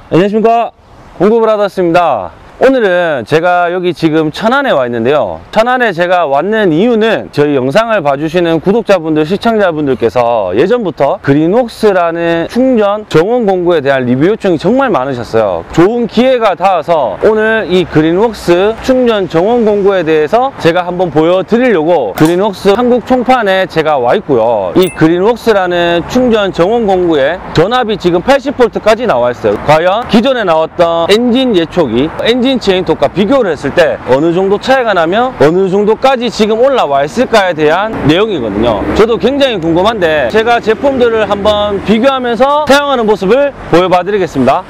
안녕하십니까, 공구브라더스입니다. 오늘은 제가 여기 지금 천안에 와 있는데요. 천안에 제가 왔는 이유는 저희 영상을 봐주시는 구독자분들, 시청자분들께서 예전부터 그린웍스라는 충전 정원 공구에 대한 리뷰 요청이 정말 많으셨어요. 좋은 기회가 닿아서 오늘 이 그린웍스 충전 정원 공구에 대해서 제가 한번 보여드리려고 그린웍스 한국 총판에 제가 와 있고요. 이 그린웍스라는 충전 정원 공구에 전압이 지금 80V까지 나와 있어요. 과연 기존에 나왔던 엔진 예초기, 엔진 체인톱과 비교를 했을 때 어느 정도 차이가 나며 어느 정도까지 지금 올라와 있을까에 대한 내용이거든요. 저도 굉장히 궁금한데 제가 제품들을 한번 비교하면서 사용하는 모습을 보여봐 드리겠습니다.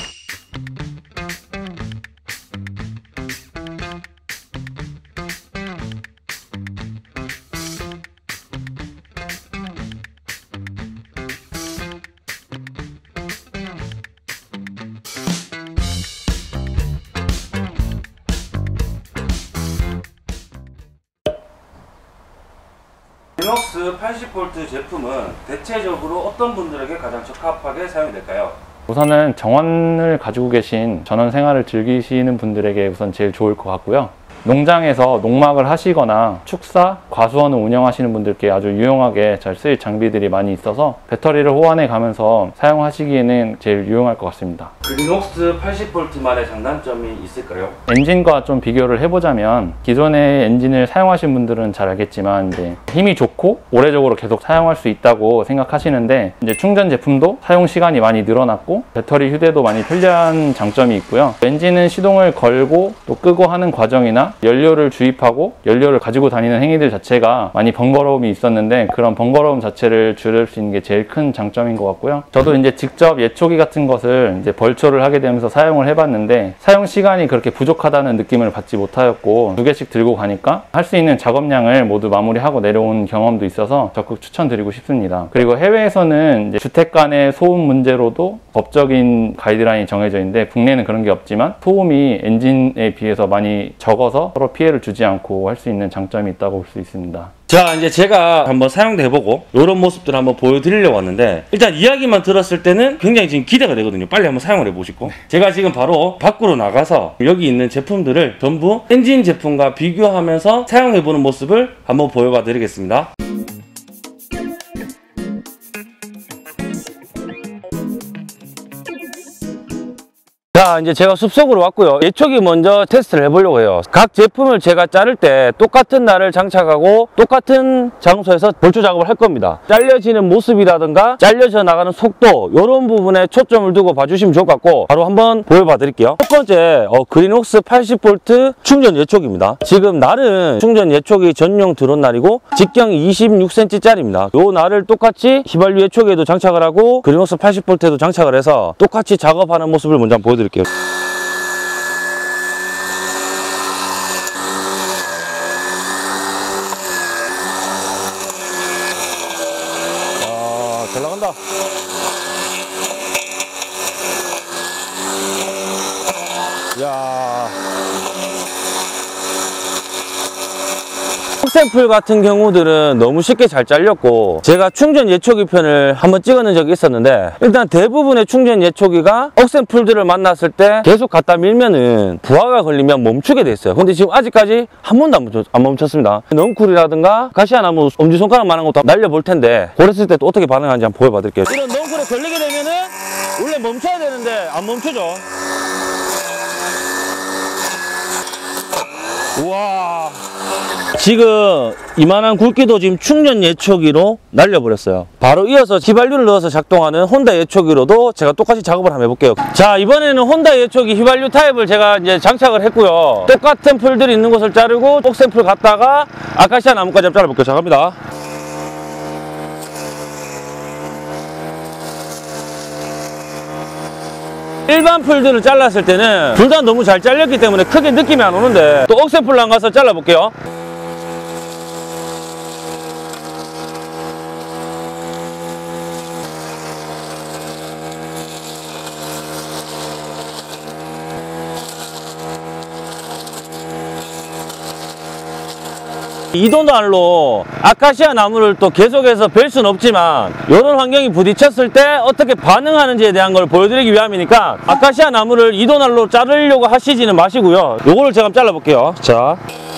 그린웍스 80V 제품은 대체적으로 어떤 분들에게 가장 적합하게 사용이 될까요? 우선은 정원을 가지고 계신 전원 생활을 즐기시는 분들에게 우선 제일 좋을 것 같고요. 농장에서 농막을 하시거나 축사, 과수원을 운영하시는 분들께 아주 유용하게 잘 쓰일 장비들이 많이 있어서 배터리를 호환해 가면서 사용하시기에는 제일 유용할 것 같습니다. 그린웍스 80V만의 장단점이 있을까요? 엔진과 좀 비교를 해보자면 기존의 엔진을 사용하신 분들은 잘 알겠지만 이제 힘이 좋고 오래적으로 계속 사용할 수 있다고 생각하시는데 이제 충전 제품도 사용 시간이 많이 늘어났고 배터리 휴대도 많이 편리한 장점이 있고요. 엔진은 시동을 걸고 또 끄고 하는 과정이나 연료를 주입하고 연료를 가지고 다니는 행위들 자체가 많이 번거로움이 있었는데 그런 번거로움 자체를 줄일 수 있는 게 제일 큰 장점인 것 같고요. 저도 이제 직접 예초기 같은 것을 이제 벌초를 하게 되면서 사용을 해봤는데 사용 시간이 그렇게 부족하다는 느낌을 받지 못하였고 2개씩 들고 가니까 할 수 있는 작업량을 모두 마무리하고 내려온 경험도 있어서 적극 추천드리고 싶습니다. 그리고 해외에서는 이제 주택 간의 소음 문제로도 법적인 가이드라인이 정해져 있는데 국내는 그런 게 없지만 소음이 엔진에 비해서 많이 적어서 서로 피해를 주지 않고 할 수 있는 장점이 있다고 볼 수 있습니다. 자, 이제 제가 한번 사용도 해보고 이런 모습들을 한번 보여드리려고 왔는데 일단 이야기만 들었을 때는 굉장히 지금 기대가 되거든요. 빨리 한번 사용을 해보시고 제가 지금 바로 밖으로 나가서 여기 있는 제품들을 전부 엔진 제품과 비교하면서 사용해보는 모습을 한번 보여봐 드리겠습니다. 자, 이제 제가 숲속으로 왔고요. 예초기 먼저 테스트를 해보려고 해요. 각 제품을 제가 자를 때 똑같은 날을 장착하고 똑같은 장소에서 벌초 작업을 할 겁니다. 잘려지는 모습이라든가 잘려져 나가는 속도 이런 부분에 초점을 두고 봐주시면 좋을 것 같고 바로 한번 보여봐 드릴게요. 첫 번째 그린웍스 80V 충전 예초기입니다. 지금 날은 충전 예초기 전용 드론 날이고 직경이 26cm 짜리입니다. 이 날을 똑같이 휘발유 예초기에도 장착을 하고 그린웍스 80V에도 장착을 해서 똑같이 작업하는 모습을 먼저 한번 보여드릴게요. 잘 나간다. 야. 샘플 같은 경우들은 너무 쉽게 잘 잘렸고 제가 충전 예초기 편을 한번 찍어낸 적이 있었는데 일단 대부분의 충전 예초기가 억센풀들을 만났을 때 계속 갖다 밀면은 부하가 걸리면 멈추게 돼 있어요. 근데 지금 아직까지 한 번도 안 멈췄습니다. 넝쿨이라든가 가시아나무 엄지손가락만한 것도 날려볼 텐데 그랬을 때 또 어떻게 반응하는지 한번 보여봐 드릴게요. 이런 넝쿨에 걸리게 되면은 원래 멈춰야 되는데 안 멈추죠. 우와, 지금 이만한 굵기도 지금 충전 예초기로 날려버렸어요. 바로 이어서 휘발유를 넣어서 작동하는 혼다 예초기로도 제가 똑같이 작업을 한번 해볼게요. 자, 이번에는 혼다 예초기 휘발유 타입을 제가 이제 장착을 했고요. 똑같은 풀들이 있는 곳을 자르고 옥센풀 갔다가 아카시아 나무까지 한번 잘라볼게요. 자, 갑니다. 일반 풀들을 잘랐을 때는 둘 다 너무 잘 잘렸기 때문에 크게 느낌이 안 오는데 또 억센풀랑 가서 잘라볼게요. 이도난로 아카시아 나무를 또 계속해서 벨 수는 없지만 이런 환경이 부딪혔을 때 어떻게 반응하는지에 대한 걸 보여드리기 위함이니까 아카시아 나무를 이도난로 자르려고 하시지는 마시고요. 요거를 제가 한번 잘라볼게요. 자,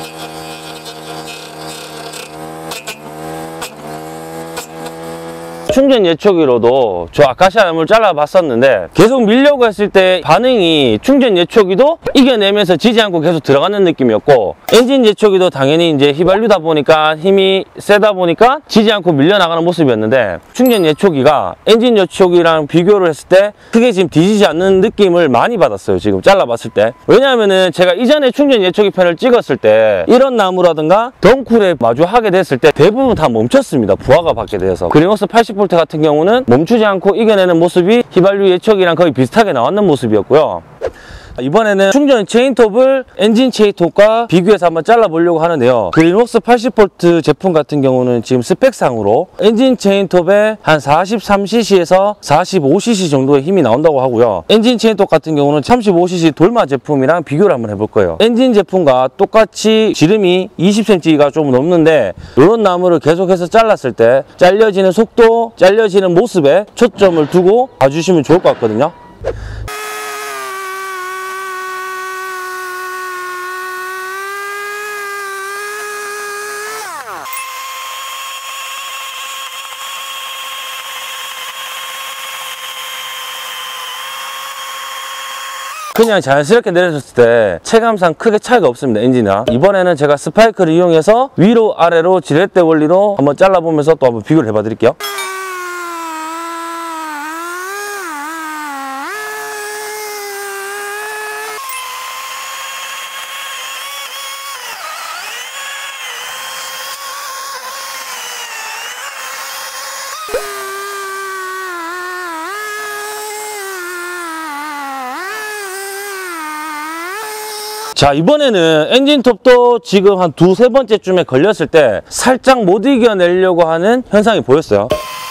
충전 예초기로도 저 아카시아 나무를 잘라봤었는데 계속 밀려고 했을 때 반응이 충전 예초기도 이겨내면서 지지 않고 계속 들어가는 느낌이었고, 엔진 예초기도 당연히 이제 휘발유다 보니까 힘이 세다 보니까 지지 않고 밀려나가는 모습이었는데, 충전 예초기가 엔진 예초기랑 비교를 했을 때 크게 지금 뒤지지 않는 느낌을 많이 받았어요. 지금 잘라봤을 때. 왜냐하면은 제가 이전에 충전 예초기 편을 찍었을 때 이런 나무라든가 덩쿨에 마주하게 됐을 때 대부분 다 멈췄습니다. 부하가 받게 돼서. 그린웍스 80V 같은 경우는 멈추지 않고 이겨내는 모습이 휘발유 예초기랑 거의 비슷하게 나왔는 모습이었고요. 이번에는 충전 체인톱을 엔진 체인톱과 비교해서 한번 잘라보려고 하는데요. 그린웍스 80V 제품 같은 경우는 지금 스펙상으로 엔진 체인톱에 한 43cc에서 45cc 정도의 힘이 나온다고 하고요. 엔진 체인톱 같은 경우는 35cc 돌마 제품이랑 비교를 한번 해볼 거예요. 엔진 제품과 똑같이 지름이 20cm가 좀 넘는데 이런 나무를 계속해서 잘랐을 때 잘려지는 속도, 잘려지는 모습에 초점을 두고 봐주시면 좋을 것 같거든요. 그냥 자연스럽게 내려줬을 때 체감상 크게 차이가 없습니다. 엔진이랑. 이번에는 제가 스파이크를 이용해서 위로 아래로 지렛대 원리로 한번 잘라보면서 또 한번 비교를 해봐 드릴게요. 자, 이번에는 엔진톱도 지금 한 두세 번째쯤에 걸렸을 때 살짝 못 이겨내려고 하는 현상이 보였어요.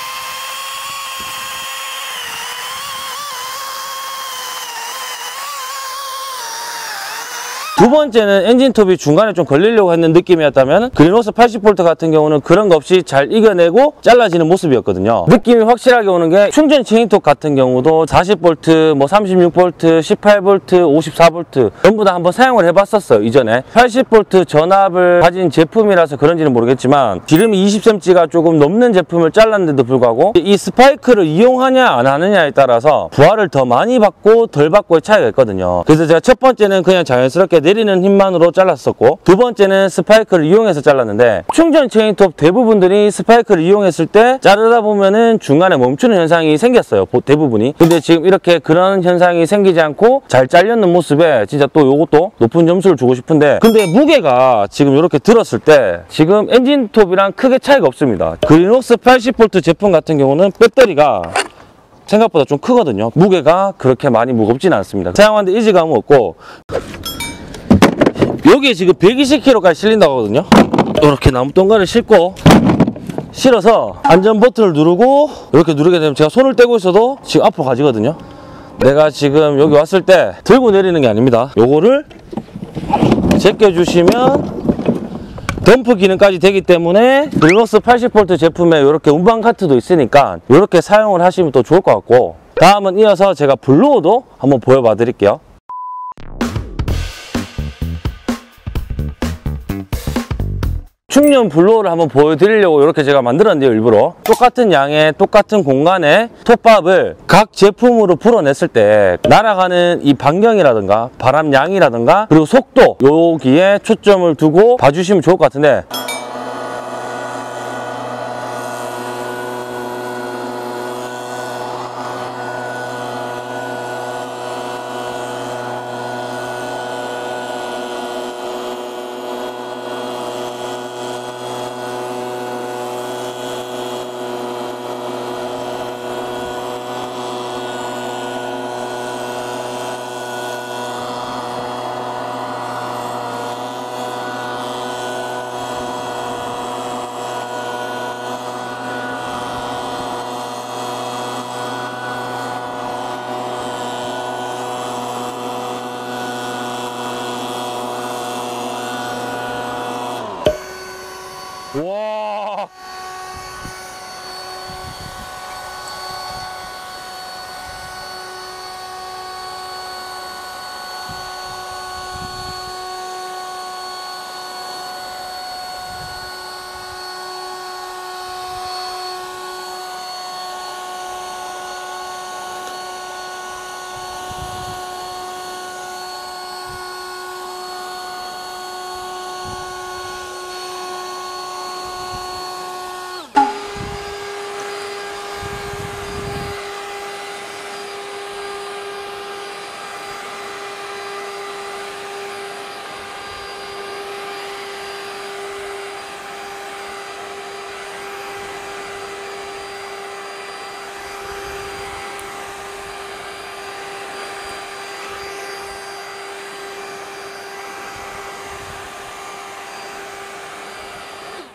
두 번째는 엔진톱이 중간에 좀 걸리려고 했는 느낌이었다면 그린웍스 80V 같은 경우는 그런 거 없이 잘 이겨내고 잘라지는 모습이었거든요. 느낌이 확실하게 오는 게 충전 체인톱 같은 경우도 40V, 뭐 36V, 18V, 54V 전부 다 한번 사용을 해봤었어요. 이전에 80V 전압을 가진 제품이라서 그런지는 모르겠지만 지름이 20cm가 조금 넘는 제품을 잘랐는데도 불구하고 이 스파이크를 이용하냐 안 하느냐에 따라서 부하를 더 많이 받고 덜 받고의 차이가 있거든요. 그래서 제가 첫 번째는 그냥 자연스럽게 내리는 힘만으로 잘랐었고, 두 번째는 스파이크를 이용해서 잘랐는데 충전 체인톱 대부분들이 스파이크를 이용했을 때 자르다 보면은 중간에 멈추는 현상이 생겼어요. 대부분이. 근데 지금 이렇게 그런 현상이 생기지 않고 잘 잘렸는 모습에 진짜 또 요것도 높은 점수를 주고 싶은데, 근데 무게가 지금 이렇게 들었을 때 지금 엔진톱이랑 크게 차이가 없습니다. 그린웍스 80V 제품 같은 경우는 배터리가 생각보다 좀 크거든요. 무게가 그렇게 많이 무겁지는 않습니다. 사용하는데 이질감은 없고, 여기에 지금 120kg까지 실린다고 하거든요. 이렇게 나무 동가를 싣고 실어서 안전 버튼을 누르고 이렇게 누르게 되면 제가 손을 떼고 있어도 지금 앞으로 가지거든요. 내가 지금 여기 왔을 때 들고 내리는 게 아닙니다. 요거를 제껴주시면 덤프 기능까지 되기 때문에 그린웍스 80V 제품에 이렇게 운반 카트도 있으니까 이렇게 사용을 하시면 또 좋을 것 같고, 다음은 이어서 제가 블로어도 한번 보여봐 드릴게요. 충전 블로어를 한번 보여드리려고 이렇게 제가 만들었는데요. 일부러 똑같은 양의 똑같은 공간에 톱밥을 각 제품으로 풀어냈을 때 날아가는 이 반경이라든가 바람 양이라든가 그리고 속도, 여기에 초점을 두고 봐주시면 좋을 것 같은데,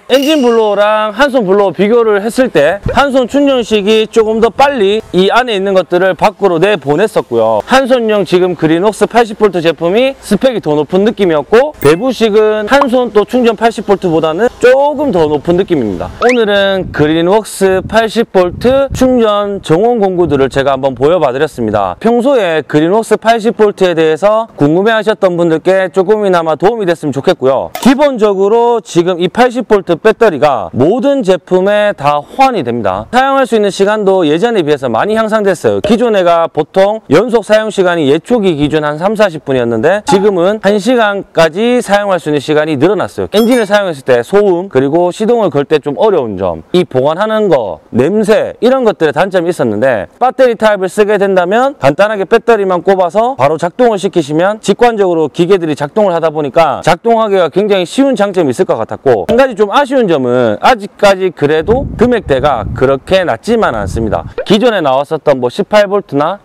엔진 블로어랑 한 손 블로어 비교를 했을 때 한 손 충전식이 조금 더 빨리 이 안에 있는 것들을 밖으로 내보냈었고요. 한 손용 지금 그린웍스 80V 제품이 스펙이 더 높은 느낌이었고, 배부식은 한 손 또 충전 80V보다는 조금 더 높은 느낌입니다. 오늘은 그린웍스 80V 충전 정원 공구들을 제가 한번 보여봐 드렸습니다. 평소에 그린웍스 80V에 대해서 궁금해 하셨던 분들께 조금이나마 도움이 됐으면 좋겠고요. 기본적으로 지금 이 80V 배터리가 모든 제품에 다 호환이 됩니다. 사용할 수 있는 시간도 예전에 비해서 많이 향상됐어요. 기존에가 보통 연속 사용 시간이 예초기 기준 한 30-40분이었는데 지금은 1시간까지 사용할 수 있는 시간이 늘어났어요. 엔진을 사용했을 때 소음, 그리고 시동을 걸 때 좀 어려운 점, 이 보관하는 거, 냄새 이런 것들의 단점이 있었는데, 배터리 타입을 쓰게 된다면 간단하게 배터리만 꼽아서 바로 작동을 시키시면 직관적으로 기계들이 작동을 하다 보니까 작동하기가 굉장히 쉬운 장점이 있을 것 같았고, 한 가지 좀 아쉬운 점은 아직까지 그래도 금액대가 그렇게 낮지만 않습니다. 기존에 나왔었던 뭐 18V나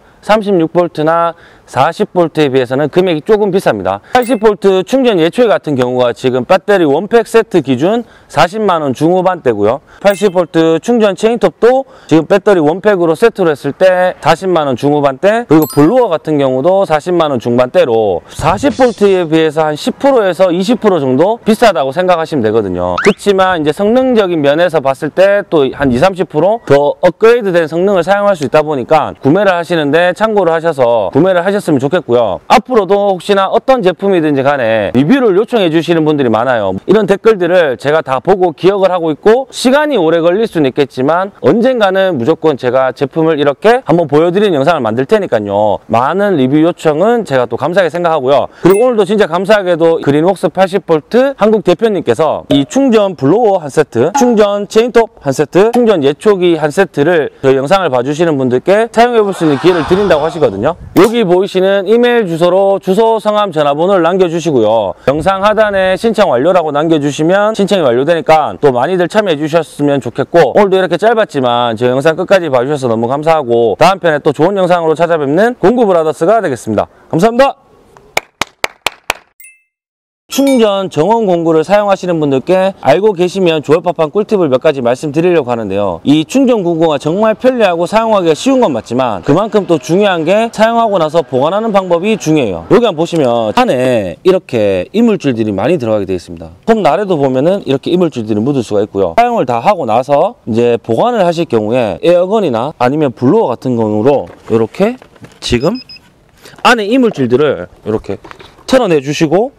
36V나 40V에 비해서는 금액이 조금 비쌉니다. 80V 충전 예초기 같은 경우가 지금 배터리 원팩 세트 기준 40만원 중후반대고요. 80V 충전 체인톱도 지금 배터리 원팩으로 세트로 했을 때 40만원 중후반대, 그리고 블로어 같은 경우도 40만원 중반대로 40V에 비해서 한 10%에서 20% 정도 비싸다고 생각하시면 되거든요. 그렇지만 이제 성능적인 면에서 봤을 때 또 한 20-30% 더 업그레이드 된 성능을 사용할 수 있다 보니까 구매를 하시는데 참고를 하셔서 구매를 하셨으면 좋겠고요. 앞으로도 혹시나 어떤 제품이든지 간에 리뷰를 요청해 주시는 분들이 많아요. 이런 댓글들을 제가 다 보고 기억을 하고 있고, 시간이 오래 걸릴 수는 있겠지만 언젠가는 무조건 제가 제품을 이렇게 한번 보여드리는 영상을 만들 테니까요. 많은 리뷰 요청은 제가 또 감사하게 생각하고요. 그리고 오늘도 진짜 감사하게도 그린웍스 80V 한국 대표님께서 이 충전 블로어 한 세트, 충전 체인톱 한 세트, 충전 예초기 한 세트를 저희 영상을 봐주시는 분들께 사용해 볼 수 있는 기회를 드린다고 하시거든요. 여기 보이시는 이메일 주소로 주소, 성함, 전화번호를 남겨주시고요. 영상 하단에 신청 완료라고 남겨주시면 신청이 완료되니까 또 많이들 참여해 주셨으면 좋겠고, 오늘도 이렇게 짧았지만 제 영상 끝까지 봐주셔서 너무 감사하고, 다음 편에 또 좋은 영상으로 찾아뵙는 공구브라더스가 되겠습니다. 감사합니다. 충전 정원 공구를 사용하시는 분들께 알고 계시면 좋을 법한 꿀팁을 몇 가지 말씀드리려고 하는데요. 이 충전 공구가 정말 편리하고 사용하기가 쉬운 건 맞지만 그만큼 또 중요한 게 사용하고 나서 보관하는 방법이 중요해요. 여기 한번 보시면 안에 이렇게 이물질들이 많이 들어가게 되어 있습니다. 폼 아래도 보면은 이렇게 이물질들이 묻을 수가 있고요. 사용을 다 하고 나서 이제 보관을 하실 경우에 에어건이나 아니면 블로어 같은 경우로 이렇게 지금 안에 이물질들을 이렇게 털어내 주시고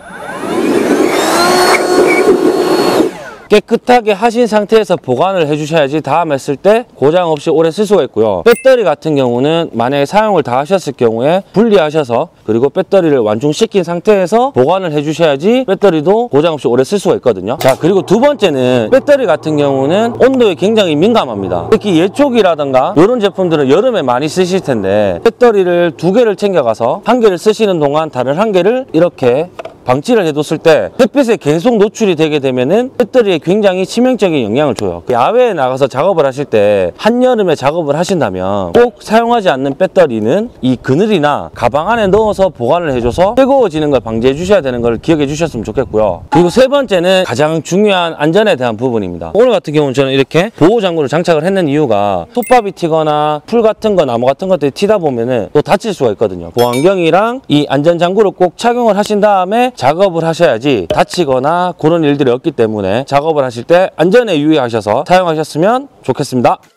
깨끗하게 하신 상태에서 보관을 해주셔야지 다음 했을 때 고장 없이 오래 쓸 수가 있고요. 배터리 같은 경우는 만약에 사용을 다 하셨을 경우에 분리하셔서, 그리고 배터리를 완충시킨 상태에서 보관을 해주셔야지 배터리도 고장 없이 오래 쓸 수가 있거든요. 자, 그리고 두 번째는 배터리 같은 경우는 온도에 굉장히 민감합니다. 특히 예초기라든가 이런 제품들은 여름에 많이 쓰실 텐데 배터리를 2개를 챙겨가서 1개를 쓰시는 동안 다른 1개를 이렇게 방치를 해뒀을 때 햇빛에 계속 노출이 되게 되면은 배터리에 굉장히 치명적인 영향을 줘요. 야외에 나가서 작업을 하실 때 한여름에 작업을 하신다면 꼭 사용하지 않는 배터리는 이 그늘이나 가방 안에 넣어서 보관을 해줘서 뜨거워지는 걸 방지해 주셔야 되는 걸 기억해 주셨으면 좋겠고요. 그리고 세 번째는 가장 중요한 안전에 대한 부분입니다. 오늘 같은 경우는 저는 이렇게 보호장구를 장착을 했는 이유가 톱밥이 튀거나 풀 같은 거, 나무 같은 것들이 튀다 보면은 또 다칠 수가 있거든요. 보안경이랑 이 안전장구를 꼭 착용을 하신 다음에 작업을 하셔야지 다치거나 그런 일들이 없기 때문에 작업을 하실 때 안전에 유의하셔서 사용하셨으면 좋겠습니다.